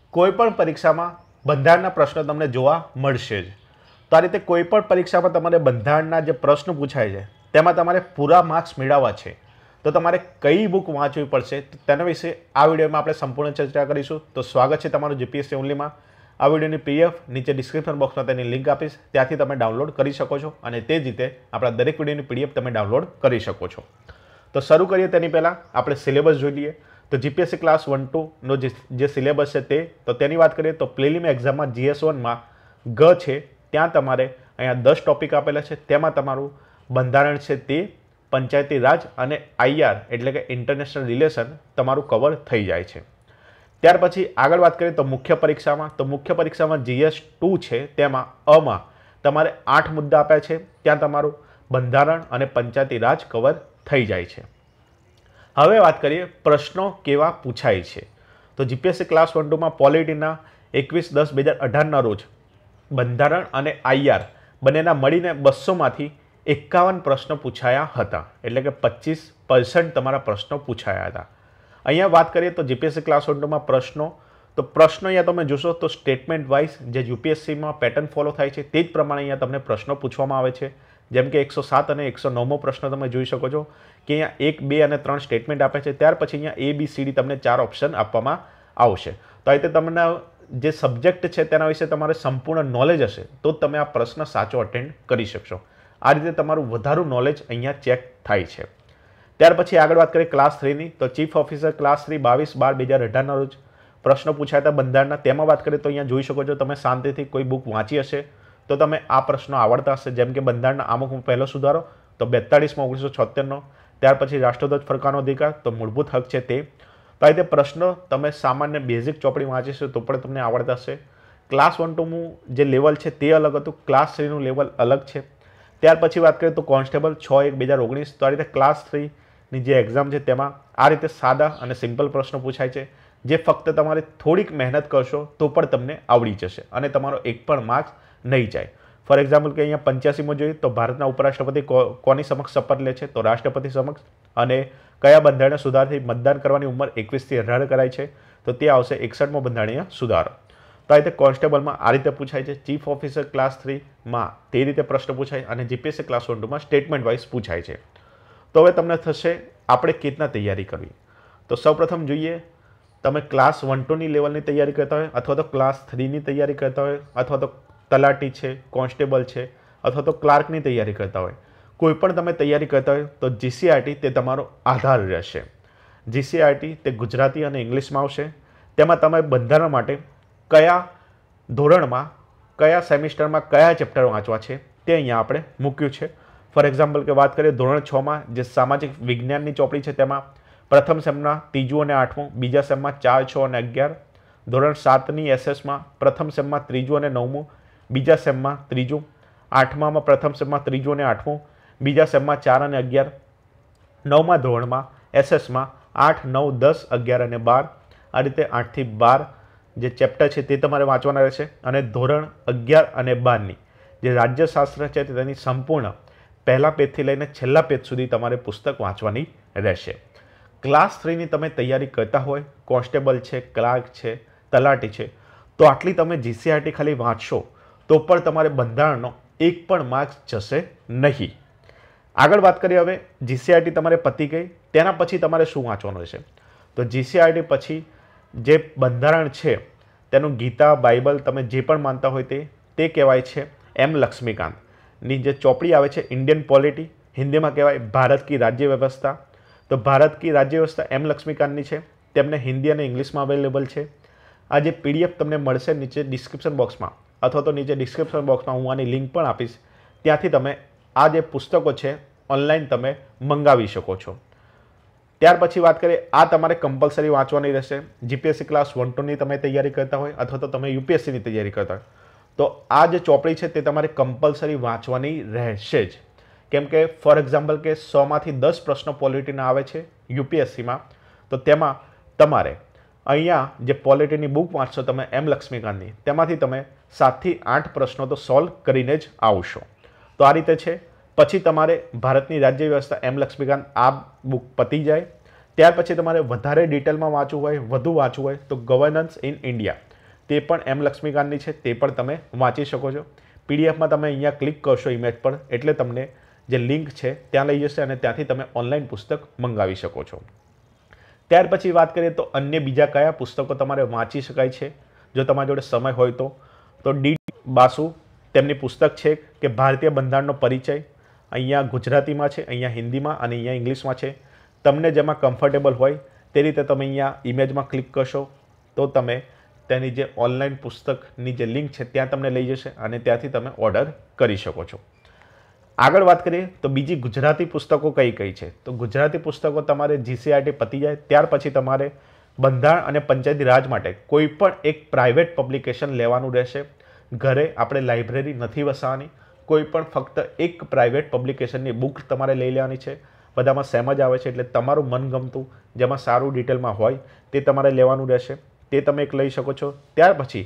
કોઈપણ પરીક્ષામાં બંધારણના પ્રશ્નો તમને જોવા મળશે જ. તો આ રીતે કોઈપણ પરીક્ષામાં તમારે બંધારણના જે પ્રશ્નો પૂછાય છે તેમાં તમારે પૂરા માર્ક્સ મેળવવા છે તો તમારે કઈ બુક વાંચવી પડશે તેના વિશે આ વિડીયોમાં આપણે સંપૂર્ણ ચર્ચા કરીશું. તો સ્વાગત છે તમારું જીપીએસસી ઓનલીમાં. આ વિડીયોની પીડીએફ નીચે ડિસ્ક્રિપ્શન બોક્સમાં તેની લિંક આપીશ, ત્યાંથી તમે ડાઉનલોડ કરી શકો છો અને તે જ રીતે આપણા દરેક વિડીયોની પીડીએફ તમે ડાઉનલોડ કરી શકો છો. તો શરૂ કરીએ તેની પહેલાં આપણે સિલેબસ જોઈ લઈએ. તો જીપીએસસી ક્લાસ 1-2નો જે સિલેબસ છે તો તેની વાત કરીએ તો પ્રિલિમ એક્ઝામમાં GS1માં ગ છે ત્યાં તમારે અહીંયા 10 ટોપિક આપેલા છે. તેમાં તમારું બંધારણ છે તે, પંચાયતી રાજ અને IR એટલે કે ઇન્ટરનેશનલ રિલેશન તમારું કવર થઈ જાય છે. ત્યાર પછી આગળ વાત કરીએ તો મુખ્ય પરીક્ષામાં GS2 છે તેમાં અમાં તમારે 8 મુદ્દા આપ્યા છે. ત્યાં તમારું બંધારણ અને પંચાયતી રાજ કવર થઈ જાય છે. હવે વાત કરીએ પ્રશ્નો કેવા પૂછાય છે. તો જીપીએસસી ક્લાસ 1-2માં પોલિટીના 21/10/2018ના રોજ બંધારણ અને IR બંનેના મળીને 200માંથી 51 પ્રશ્નો પૂછાયા હતા, એટલે કે 25% તમારા પ્રશ્નો પૂછાયા હતા. અહીંયા વાત કરીએ તો જીપીએસસી ક્લાસ 1-2માં પ્રશ્નો અહીંયા તમે જોશો તો સ્ટેટમેન્ટ વાઇઝ જે યુપીએસસીમાં પેટર્ન ફોલો થાય છે તે જ પ્રમાણે અહીંયા તમને પ્રશ્નો પૂછવામાં આવે છે. જેમ કે 107 અને 109મો પ્રશ્ન તમે જોઈ શકો છો કે અહીંયા 1, 2 અને 3 સ્ટેટમેન્ટ આપે છે. ત્યાર પછી અહીંયા ABCD તમને 4 ઓપ્શન આપવામાં આવશે. તો આ રીતે તમને જે સબ્જેક્ટ છે તેના વિશે તમારે સંપૂર્ણ નોલેજ હશે તો જ તમે આ પ્રશ્ન સાચો અટેન્ડ કરી શકશો. આ રીતે તમારું વધારું નોલેજ અહીંયા ચેક થાય છે. ત્યાર પછી આગળ વાત કરીએ ક્લાસ 3ની તો ચીફ ઓફિસર ક્લાસ 3 22/12/2018ના રોજ પ્રશ્નો પૂછાયા હતા બંધારણના. તેમાં વાત કરીએ તો અહીંયા જોઈ શકો છો તમે શાંતિથી કોઈ બુક વાંચી હશે તો તમે આ પ્રશ્નો આવડતા હશે. જેમ કે બંધારણના આમુખમાં પહેલો સુધારો તો 42માં 1976નો, ત્યાર પછી રાષ્ટ્રધ્વજ ફરકાનો અધિકાર તો મૂળભૂત હક છે તે. તો આ રીતે પ્રશ્નો તમે સામાન્ય બેઝિક ચોપડી વાંચીશો તો પણ તમને આવડતા હશે. ક્લાસ 1-2નું જે લેવલ છે તે અલગ હતું, ક્લાસ 3નું લેવલ અલગ છે. ત્યાર પછી વાત કરીએ તો કોન્સ્ટેબલ 6/1/2019. તો આ રીતે ક્લાસ 3ની જે એક્ઝામ છે તેમાં આ રીતે સાદા અને સિમ્પલ પ્રશ્નો પૂછાય છે જે ફક્ત તમારે થોડીક મહેનત કરશો તો પણ તમને આવડી જશે અને તમારો એક પણ માર્ક્સ નહીં જાય. ફોર એક્ઝામ્પલ કે અહીંયા 85માં જોઈએ તો ભારતના ઉપરાષ્ટ્રપતિ કોની સમક્ષ શપથ લે છે તો રાષ્ટ્રપતિ સમક્ષ. અને કયા બંધારણીય સુધારાથી મતદાન કરવાની ઉંમર 21થી 18 કરાય છે તો તે આવશે 61મો બંધારણીય સુધારો. તો આ રીતે કોન્સ્ટેબલમાં આ રીતે પૂછાય છે. ચીફ ઓફિસર ક્લાસ 3માં તે રીતે પ્રશ્ન પૂછાય અને જીપીએસસી ક્લાસ 1-2માં સ્ટેટમેન્ટ વાઇઝ પૂછાય છે. તો હવે તમને થશે આપણે કેવી રીતના તૈયારી કરવી. તો સૌપ્રથમ જોઈએ તમે ક્લાસ 1-2ની લેવલની તૈયારી કરતા હોય અથવા તો ક્લાસ 3ની તૈયારી કરતા હોય અથવા તો તલાટી છે, કોન્સ્ટેબલ છે અથવા તો ક્લાર્કની તૈયારી કરતા હોય, કોઈ પણ તમે તૈયારી કરતા હોય તો GCRT તે તમારો આધાર રહેશે. GCRT તે ગુજરાતી અને ઇંગ્લિશમાં આવશે. તેમાં તમે બંધારણ માટે કયા ધોરણમાં, કયા સેમિસ્ટરમાં કયા ચેપ્ટર વાંચવા છે તે અહીંયા આપણે મૂક્યું છે. ફોર એક્ઝામ્પલ કે વાત કરીએ ધોરણ 6માં જે સામાજિક વિજ્ઞાનની ચોપડી છે તેમાં પ્રથમ સેમમાં 3જું અને 8મું, બીજા સેમમાં 4, 6 અને 11. ધોરણ 7ની SS માં પ્રથમ સેમમાં 3જું અને 9મું, બીજા સેમમાં 3જું. 8મામાં પ્રથમ સેમમાં 3જું અને 8મું, બીજા સેમમાં 4 અને 11. 9મા ધોરણમાં SS માં 8, 9, 10, 11 અને 12. આ રીતે 8 થી 12 જે ચેપ્ટર છે તે તમારે વાંચવાના રહેશે. અને ધોરણ 11 અને 12ની જે રાજ્યશાસ્ત્ર છે તેની સંપૂર્ણ પહેલા પેજથી લઈને છેલ્લા પેજ સુધી તમારે પુસ્તક વાંચવાની રહેશે. ક્લાસ 3ની તમે તૈયારી કરતા હોય, કોન્સ્ટેબલ છે, ક્લાર્ક છે, તલાટી છે, તો આટલી તમે GCRT ખાલી વાંચશો તો પણ તમારે બંધારણનો એક પણ માર્ક્સ જશે નહીં. આગળ વાત કરીએ હવે GCRT તમારે પતી ગઈ તેના પછી તમારે શું વાંચવાનું રહેશે. તો GCRT પછી જે બંધારણ છે તેનું ગીતા, બાઇબલ તમે જે પણ માનતા હોય તે કહેવાય છે M. લક્ષ્મીકાંતની જે ચોપડી આવે છે ઇન્ડિયન પોલિટી, હિન્દીમાં કહેવાય ભારત કી રાજ્ય વ્યવસ્થા. તો ભારત કી રાજ્ય વ્યવસ્થા M. લક્ષ્મીકાંતની છે, તેમને હિન્દી અને ઇંગ્લિશમાં અવેલેબલ છે. આ જે PDF તમને મળશે નીચે ડિસ્ક્રિપ્શન બોક્સમાં અથવા તો નીચે ડિસ્ક્રિપ્શન બોક્સમાં હું આની લિંક પણ આપીશ, ત્યાંથી તમે આ જે પુસ્તકો છે ઓનલાઈન તમે મંગાવી શકો છો. ત્યાર પછી વાત કરીએ આ તમારે કમ્પલસરી વાંચવાની રહેશે. જીપીએસસી ક્લાસ 1-2ની તમે તૈયારી કરતા હોય અથવા તો તમે UPSCની તૈયારી કરતા હોય તો આ જે ચોપડી છે તે તમારે કમ્પલસરી વાંચવાની રહેશે જ. કેમ કે ફોર એક્ઝામ્પલ કે 100માંથી 10 પ્રશ્નો પોલિટીના આવે છે UPSCમાં, તો તેમાં તમારે અહીંયા જે પોલિટીની બુક વાંચશો તમે M. લક્ષ્મીકાંતની, તેમાંથી તમે 7 થી 8 પ્રશ્નો તો સોલ્વ કરીને જ આવશો. તો આ રીતે છે. પછી તમારે ભારતની રાજ્ય વ્યવસ્થા M. લક્ષ્મીકાંત આ બુક પતી જાય ત્યાર પછી તમારે વધારે ડિટેલમાં વાંચવું હોય, વધુ વાંચવું હોય તો ગવર્નન્સ ઇન ઇન્ડિયા તે પણ એમ લક્ષ્મીકાંતની છે, તે પણ તમે વાંચી શકો છો. પીડીએફમાં તમે અહીંયા ક્લિક કરશો ઇમેજ પર એટલે તમને જે લિંક છે ત્યાં લઈ જશે અને ત્યાંથી તમે ઓનલાઈન પુસ્તક મંગાવી શકો છો. ત્યાર પછી વાત કરીએ તો અન્ય બીજા કયા પુસ્તકો તમારે વાંચી શકાય છે જો તમારી જોડે સમય હોય તો ડી બાસુ તેમની પુસ્તક છે કે ભારતીય બંધારણનો પરિચય. અહીંયા ગુજરાતીમાં છે, અહીંયા હિન્દીમાં અને અહીંયા ઇંગ્લિશમાં છે. તમને જેમાં કમ્ફર્ટેબલ હોય તે રીતે તમે અહીંયા ઇમેજમાં ક્લિક કરશો તો તમે તેની જે ઓનલાઈન પુસ્તકની જે લિંક છે ત્યાં તમને લઈ જશે અને ત્યાંથી તમે ઓર્ડર કરી શકો છો. આગળ વાત કરીએ તો બીજી ગુજરાતી પુસ્તકો કઈ કઈ છે. તો ગુજરાતી પુસ્તકો તમારે જીસીઆરટી પતી જાય ત્યાર પછી તમારે બંધારણ અને પંચાયતી રાજ માટે કોઈ પણ એક પ્રાઇવેટ પબ્લિકેશન લેવાનું રહેશે. ઘરે આપણે લાઇબ્રેરી નથી વસાવવાની, કોઈ પણ ફક્ત એક પ્રાઇવેટ પબ્લિકેશનની બુક તમારે લઈ લેવાની છે. બધામાં સેમ જ આવે છે એટલે તમારું મનગમતું જેમાં સારું ડિટેલમાં હોય તે તમારે લેવાનું રહેશે, તે તમે એક લઈ શકો છો. ત્યાર પછી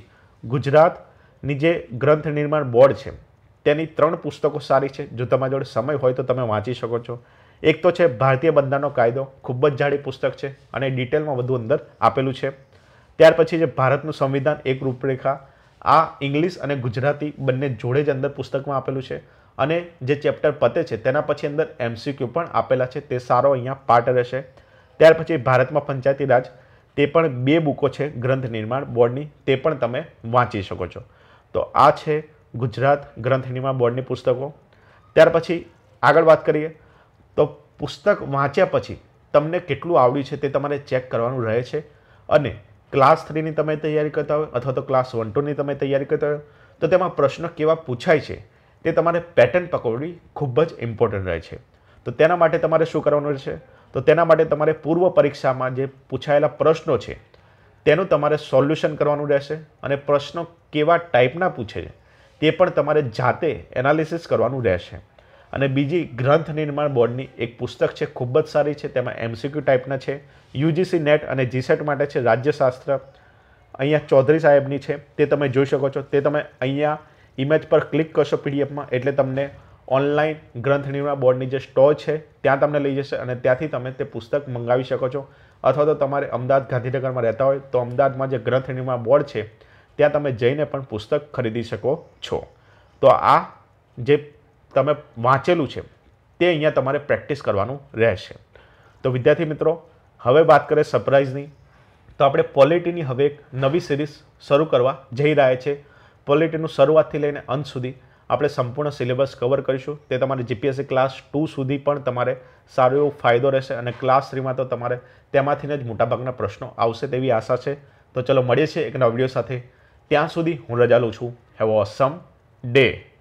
ગુજરાતની જે ગ્રંથ નિર્માણ બોર્ડ છે તેની 3 પુસ્તકો સારી છે, જો તમારી જોડે સમય હોય તો તમે વાંચી શકો છો. એક તો છે ભારતીય બંધારણનો કાયદો, ખૂબ જ જાડી પુસ્તક છે અને ડિટેલમાં વધુ અંદર આપેલું છે. ત્યાર પછી જે ભારતનું સંવિધાન એક રૂપરેખા, આ ઇંગ્લિશ અને ગુજરાતી બંને જોડે જ અંદર પુસ્તકમાં આપેલું છે અને જે ચેપ્ટર પતે છે તેના પછી અંદર MCQ પણ આપેલા છે, તે સારો અહીંયા પાર્ટ રહેશે. ત્યાર પછી ભારતમાં પંચાયતી રાજ, તે પણ 2 બુકો છે ગ્રંથ નિર્માણ બોર્ડની, તે પણ તમે વાંચી શકો છો. તો આ છે ગુજરાત ગ્રંથ નિર્માણ બોર્ડની પુસ્તકો. ત્યાર પછી આગળ વાત કરીએ તો પુસ્તક વાંચ્યા પછી તમને કેટલું આવડ્યું છે તે તમારે ચેક કરવાનું રહે છે અને ક્લાસ 3ની તમે તૈયારી કરતા હોય અથવા તો ક્લાસ 1-2ની તમે તૈયારી કરતા હોય તો તેમાં પ્રશ્નો કેવા પૂછાય છે તે તમારે પેટર્ન પકડવી ખૂબ જ ઇમ્પોર્ટન્ટ રહે છે. તો તેના માટે તમારે શું કરવાનું રહેશે? તો તેના માટે તમારે પૂર્વ પરીક્ષામાં જે પૂછાયેલા પ્રશ્નો છે તેનું તમારે સોલ્યુશન કરવાનું રહેશે અને પ્રશ્નો કેવા ટાઈપના પૂછે છે તે પણ તમારે જાતે એનાલિસિસ કરવાનું રહેશે. અને બીજી ગ્રંથ નિર્માણ બોર્ડની એક પુસ્તક છે, ખૂબ જ સારી છે, તેમાં MCQ ટાઈપના છે. UGC નેટ અને GSET માટે છે રાજ્યશાસ્ત્ર, અહીંયા ચૌધરી સાહેબની છે, તે તમે જોઈ શકો છો. તે તમે અહીંયા ઇમેજ પર ક્લિક કરશો પીડીએફમાં એટલે તમને ઓનલાઈન ગ્રંથ નિર્માણ બોર્ડની જે સ્ટોર છે ત્યાં તમને લઈ જશે અને ત્યાંથી તમે તે પુસ્તક મંગાવી શકો છો. અથવા તો તમારે અમદાવાદ ગાંધીનગરમાં રહેતા હોય તો અમદાવાદમાં જે ગ્રંથ નિર્માણ બોર્ડ છે ત્યાં તમે જઈને પણ પુસ્તક ખરીદી શકો છો. તો આ જે તમે વાંચેલું છે તે અહીંયા તમારે પ્રેક્ટિસ કરવાનું રહેશે. તો વિદ્યાર્થી મિત્રો, હવે વાત કરીએ સરપ્રાઇઝની. તો આપણે પોલિટીની હવે એક નવી સિરીઝ શરૂ કરવા જઈ રહ્યા છે. પોલિટીનું શરૂઆતથી લઈને અંત સુધી આપણે સંપૂર્ણ સિલેબસ કવર કરીશું. તે તમારે GPSC ક્લાસ 2 સુધી પણ તમારે સારો એવો ફાયદો રહેશે અને ક્લાસ 3માં તો તમારે તેમાંથી જ મોટાભાગના પ્રશ્નો આવશે તેવી આશા છે. તો ચલો મળીએ છીએ એક નવા વિડીયો સાથે. ત્યાં સુધી હું રજા લઉં છું. Have a awesome day.